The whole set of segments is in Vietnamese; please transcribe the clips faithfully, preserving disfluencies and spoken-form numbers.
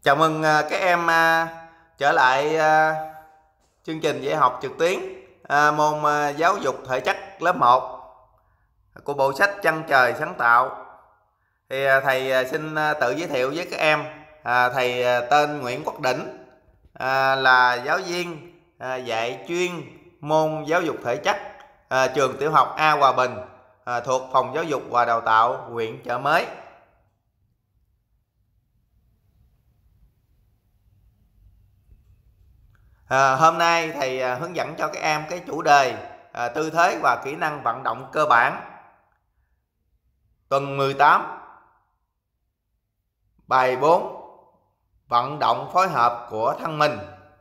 Chào mừng các em trở lại chương trình dạy học trực tuyến môn giáo dục thể chất lớp một của bộ sách Chân Trời Sáng Tạo. Thì thầy xin tự giới thiệu với các em. Thầy tên Nguyễn Quốc Đỉnh, là giáo viên dạy chuyên môn giáo dục thể chất trường tiểu học A Hòa Bình, thuộc Phòng Giáo dục và Đào tạo huyện Chợ Mới. À, hôm nay thầy à, hướng dẫn cho các em cái chủ đề à, tư thế và kỹ năng vận động cơ bản tuần mười tám, bài bốn, vận động phối hợp của thân mình.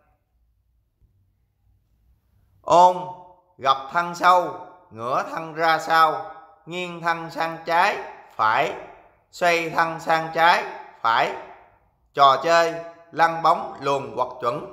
Ôn: gập thân sâu, ngửa thân ra sau, nghiêng thân sang trái phải, xoay thân sang trái phải. Trò chơi lăn bóng luồn quật chuẩn.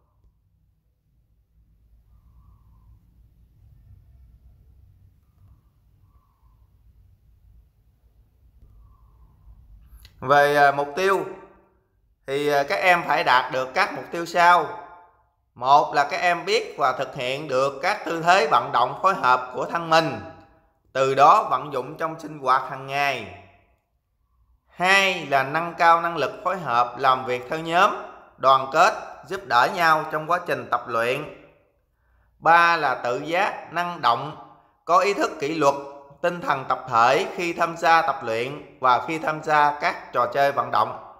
Về mục tiêu thì các em phải đạt được các mục tiêu sau. Một là các em biết và thực hiện được các tư thế vận động phối hợp của thân mình, từ đó vận dụng trong sinh hoạt hàng ngày. Hai là nâng cao năng lực phối hợp, làm việc theo nhóm, đoàn kết, giúp đỡ nhau trong quá trình tập luyện. Ba là tự giác, năng động, có ý thức kỷ luật, tinh thần tập thể khi tham gia tập luyện và khi tham gia các trò chơi vận động.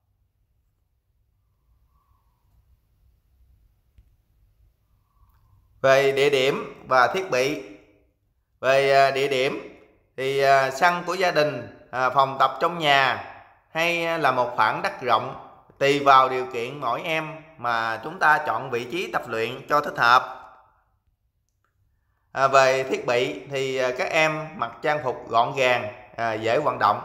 Về địa điểm và thiết bị. Về địa điểm thì sân của gia đình, phòng tập trong nhà hay là một khoảng đất rộng, tùy vào điều kiện mỗi em mà chúng ta chọn vị trí tập luyện cho thích hợp. À, về thiết bị thì các em mặc trang phục gọn gàng, à, dễ vận động.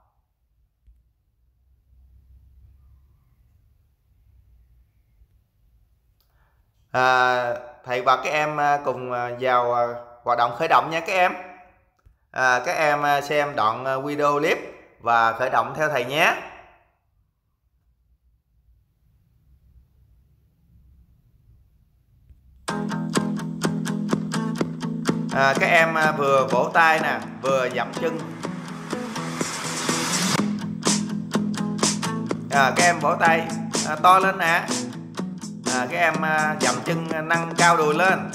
À, thầy và các em cùng vào hoạt động khởi động nha các em. À, các em xem đoạn video clip và khởi động theo thầy nhé. À, các em vừa vỗ tay nè, vừa dậm chân. À, các em vỗ tay à, to lên nè. À, các em à, dậm chân nâng cao đùi lên.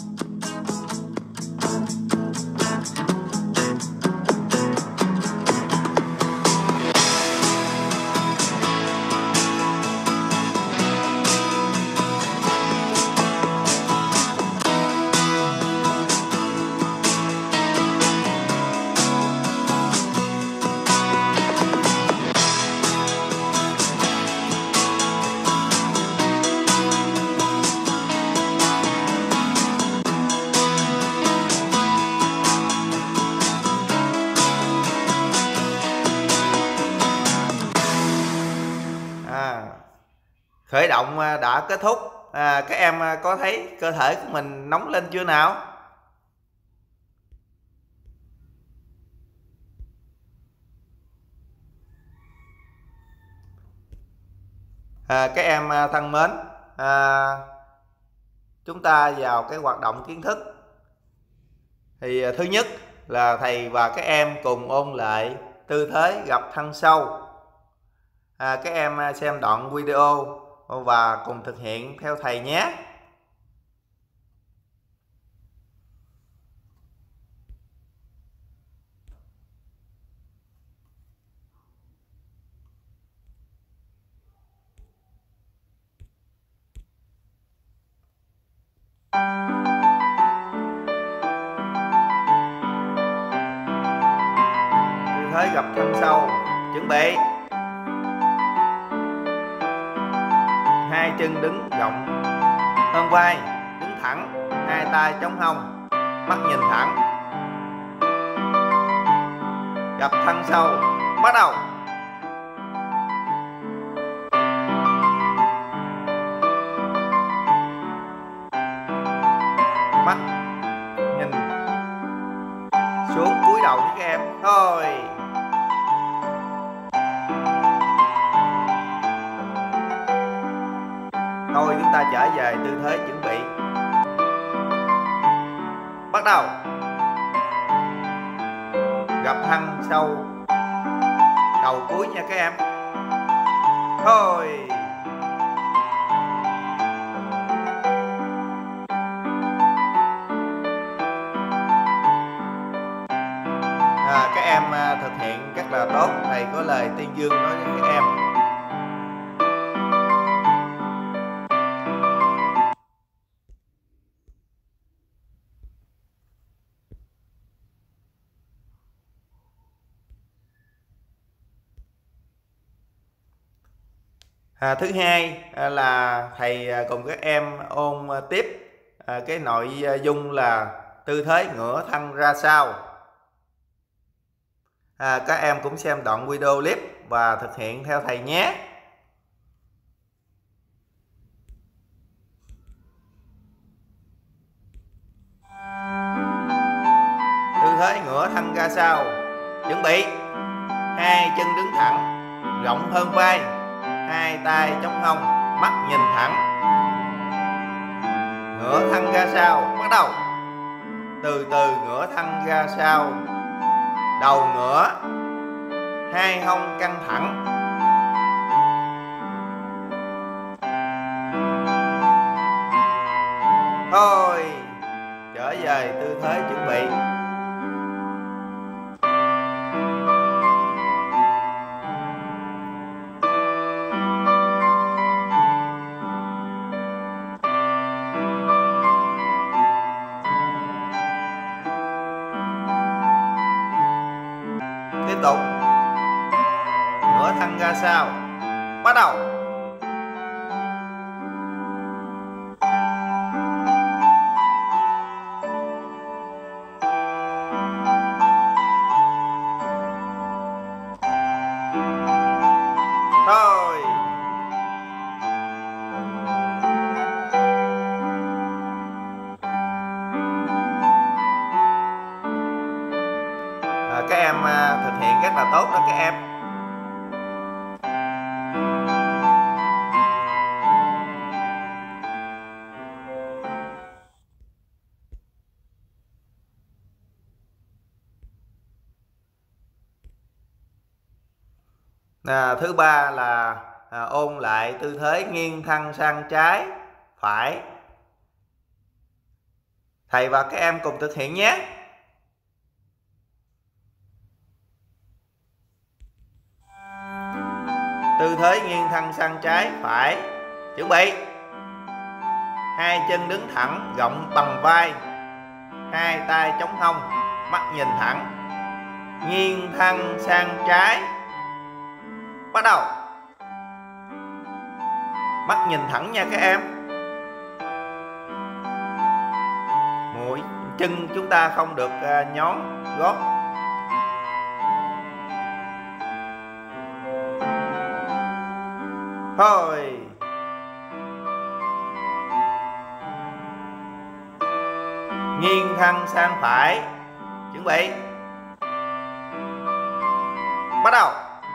Khởi động đã kết thúc. À, các em có thấy cơ thể của mình nóng lên chưa nào? À, các em thân mến, à, chúng ta vào cái hoạt động kiến thức. Thì thứ nhất là thầy và các em cùng ôn lại tư thế gập thân sâu. À, các em xem đoạn video và cùng thực hiện theo thầy nhé. Tư thế gập thân sâu, chuẩn bị. Hai chân đứng rộng hơn vai, đứng thẳng, hai tay chống hông, mắt nhìn thẳng. Gập thân sâu, bắt đầu. Mắt nhìn xuống, cúi đầu với các em thôi. chúng ta trở về tư thế chuẩn bị. Bắt đầu. Gập thân sâu đầu cuối nha các em. Thôi. À, các em thực hiện rất là tốt. Thầy có lời tuyên dương nói với các em. À, thứ hai à, là thầy cùng các em ôn tiếp à, cái nội dung là tư thế ngửa thân ra sau. À, các em cũng xem đoạn video clip và thực hiện theo thầy nhé. Tư thế ngửa thân ra sau. Chuẩn bị. Hai chân đứng thẳng, rộng hơn vai. Hai tay chống hông, mắt nhìn thẳng. Ngửa thân ra sau. Bắt đầu. Từ từ ngửa thân ra sau. Đầu ngửa. Hai hông căng thẳng. Thôi. Trở về tư thế chuẩn bị. Tiếp tục. Ngửa thân ra sau. Bắt đầu. Thôi. À, các em à, thực hiện rất là tốt đó các em. À, thứ ba là à, ôn lại tư thế nghiêng thân sang trái phải. Thầy và các em cùng thực hiện nhé. Tư thế nghiêng thân sang trái phải. Chuẩn bị. Hai chân đứng thẳng, rộng bằng vai. Hai tay chống hông, mắt nhìn thẳng. Nghiêng thân sang trái. Bắt đầu. Mắt nhìn thẳng nha các em. Mũi chân chúng ta không được nhón gót. Thôi. Nghiêng thân sang phải. Chuẩn bị. Bắt đầu.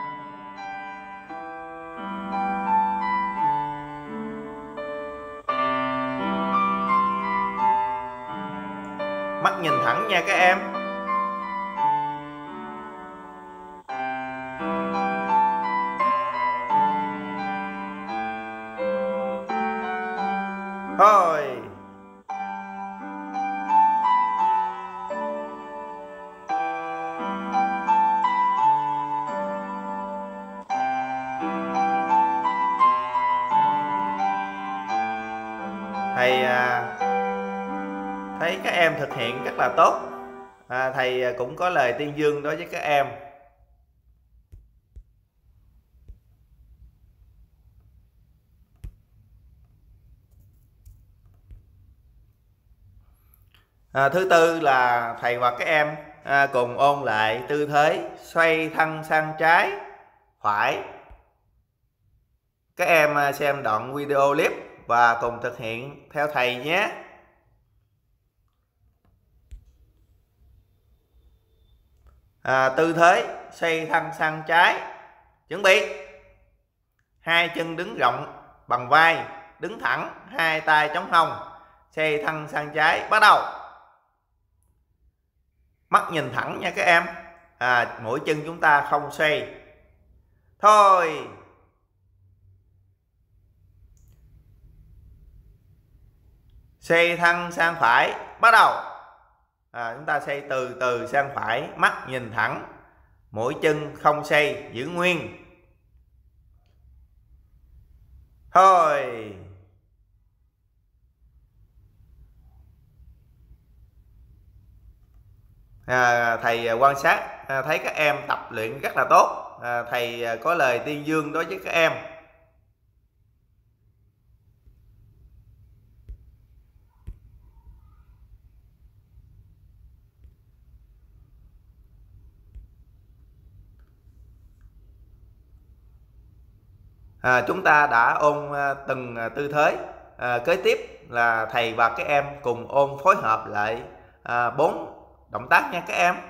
Mắt nhìn thẳng nha các em. Thôi. Thầy à, thấy các em thực hiện rất là tốt. à, Thầy cũng có lời tuyên dương đối với các em. à, Thứ tư là thầy và các em à, cùng ôn lại tư thế xoay thân sang trái phải. Các em à, xem đoạn video clip và cùng thực hiện theo thầy nhé. à, Tư thế xoay thân sang trái. Chuẩn bị. Hai chân đứng rộng bằng vai. đứng thẳng, hai tay chống hông, xoay thân sang trái, bắt đầu. Mắt nhìn thẳng nha các em. À, mũi chân chúng ta không xoay. Thôi. Xoay thân sang phải, bắt đầu. À, chúng ta xoay từ từ sang phải, mắt nhìn thẳng, mũi chân không xoay, giữ nguyên. Thôi. À, thầy quan sát à, thấy các em tập luyện rất là tốt. À, thầy có lời tuyên dương đối với các em. À, chúng ta đã ôn à, từng à, tư thế. À, kế tiếp là thầy và các em cùng ôn phối hợp lại à, bốn động tác nha các em.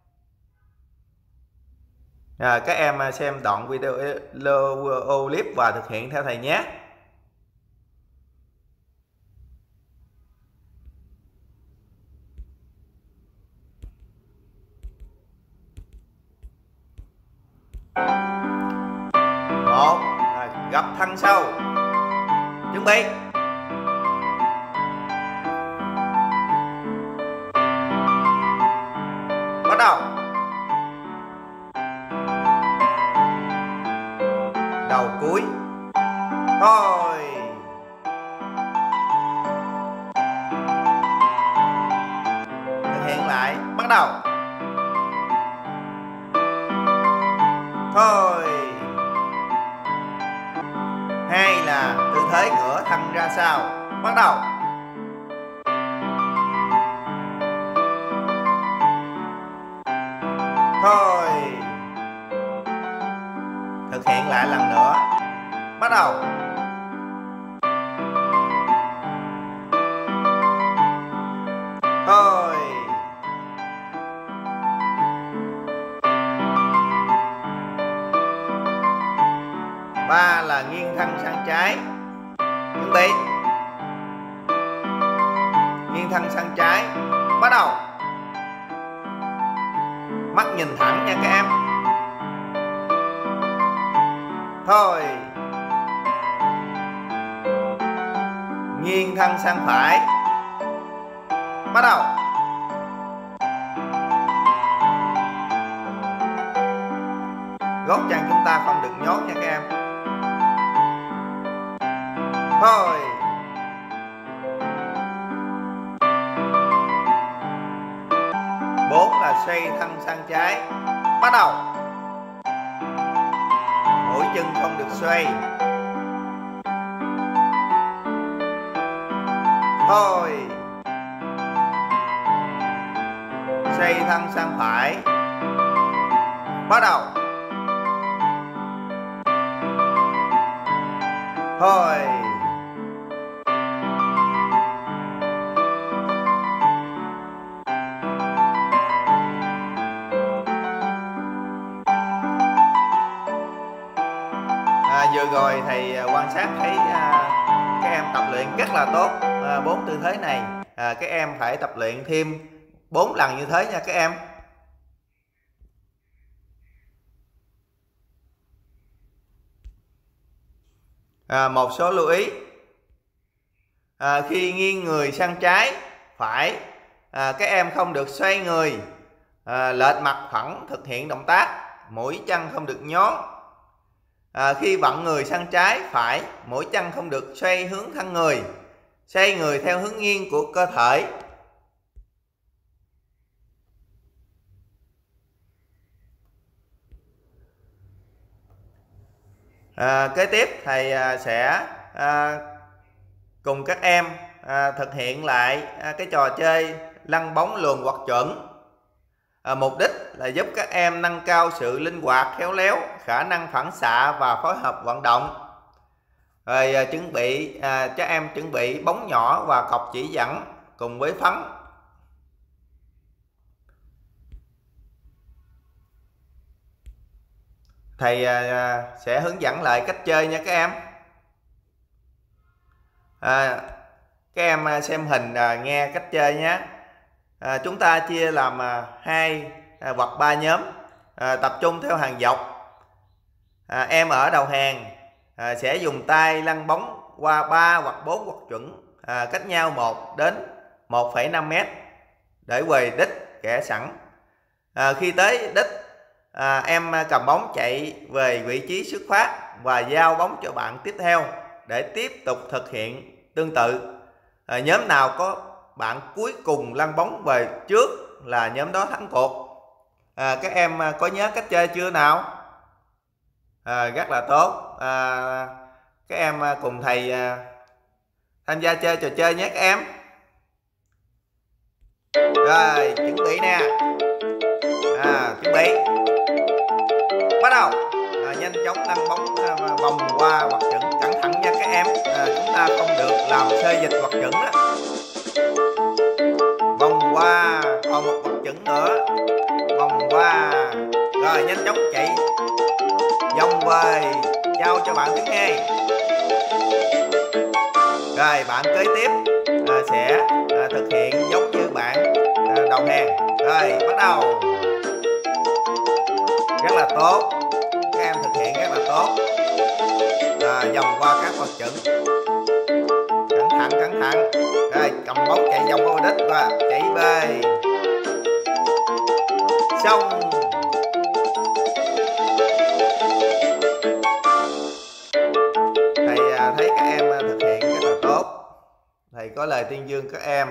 À, các em xem đoạn video clip và thực hiện theo thầy nhé. Một, gập thân sâu, chuẩn bị. Bắt đầu. Đầu cuối. Thôi. Thực hiện lại, bắt đầu. Thôi. Hai là tư thế ngửa thân ra sau, bắt đầu. Thôi. Thực hiện lại lần nữa, bắt đầu. Thôi. Ba là nghiêng thân sang trái, chuẩn bị. Nghiêng thân sang trái, bắt đầu. Mắt nhìn thẳng nha các em. Thôi. Nghiêng thân sang phải, bắt đầu. Gót chân chúng ta không được nhón nha các em. Thôi. Bốn là xoay thân sang trái, bắt đầu. Mũi chân không được xoay. Thôi. Xoay thân sang phải, bắt đầu. Thôi. À, vừa rồi thầy quan sát thấy à, các em tập luyện rất là tốt à, bốn tư thế này. À, các em phải tập luyện thêm bốn lần như thế nha các em. À, một số lưu ý. À, khi nghiêng người sang trái phải, à, các em không được xoay người, à, lệch mặt phẳng thực hiện động tác, mũi chân không được nhón. À, khi vặn người sang trái phải, mũi chân không được xoay hướng thân người, xoay người theo hướng nghiêng của cơ thể. À, kế tiếp thầy à, sẽ à, cùng các em à, thực hiện lại à, cái trò chơi lăn bóng luồn quật chuẩn. À, mục đích là giúp các em nâng cao sự linh hoạt, khéo léo, khả năng phản xạ và phối hợp vận động. Rồi à, chuẩn bị à, cho em chuẩn bị bóng nhỏ và cọc chỉ dẫn cùng với phấn. Thầy à, sẽ hướng dẫn lại cách chơi nha các em. À, các em xem hình à, nghe cách chơi nhé. À, chúng ta chia làm à, hai à, hoặc ba nhóm, à, tập trung theo hàng dọc. À, em ở đầu hàng à, sẽ dùng tay lăn bóng qua ba hoặc bốn hoặc chuẩn à, cách nhau một đến một phẩy năm mét để về đích kẻ sẵn. À, khi tới đích, à, em cầm bóng chạy về vị trí xuất phát và giao bóng cho bạn tiếp theo để tiếp tục thực hiện tương tự. À, nhóm nào có bạn cuối cùng lăn bóng về trước là nhóm đó thắng cuộc. À, các em có nhớ cách chơi chưa nào? À, rất là tốt. À, các em cùng thầy à, tham gia chơi trò chơi nhé các em. Rồi, chuẩn bị nè. À, chuẩn bị. Bắt đầu. À, nhanh chóng lăn bóng à, vòng qua hoặc chuẩn, cẩn thận nha các em. À, chúng ta không được làm xê dịch hoặc chuẩn đó. Vòng qua, còn một hoặc chuẩn nữa. Vòng qua. Rồi, nhanh chóng chạy vòng về, giao cho bạn thứ hai. Rồi, bạn kế tiếp à, sẽ à, thực hiện giống như bạn à, đầu hàng. Rồi, bắt đầu. Rất là tốt. Các em thực hiện rất là tốt. À, vòng qua các vật chuẩn. Cẩn thận, cẩn thận. Rồi, cầm bóng chạy vòng vô đích và chạy về. Xong. Thầy à, thấy các em thực hiện rất là tốt. Thầy có lời tuyên dương các em.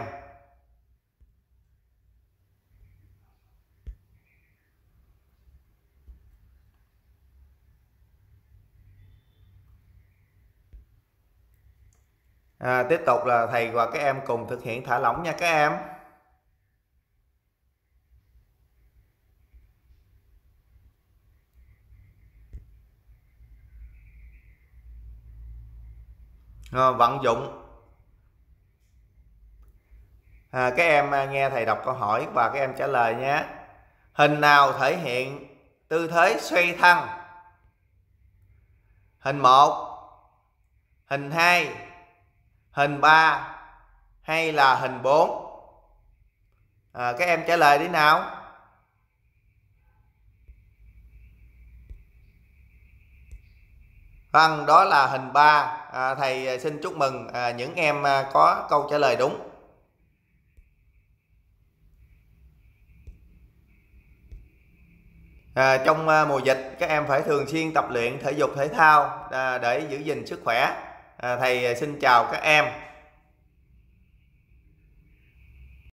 À, tiếp tục là thầy và các em cùng thực hiện thả lỏng nha các em. À, vận dụng. À, các em nghe thầy đọc câu hỏi và các em trả lời nhé. Hình nào thể hiện tư thế xoay thân? Hình một, hình hai, hình ba hay là hình bốn? À, các em trả lời đi nào. Vâng, đó là hình ba. À, thầy xin chúc mừng à, những em có câu trả lời đúng. À, trong à, mùa dịch các em phải thường xuyên tập luyện thể dục thể thao à, để giữ gìn sức khỏe. À, thầy xin chào các em.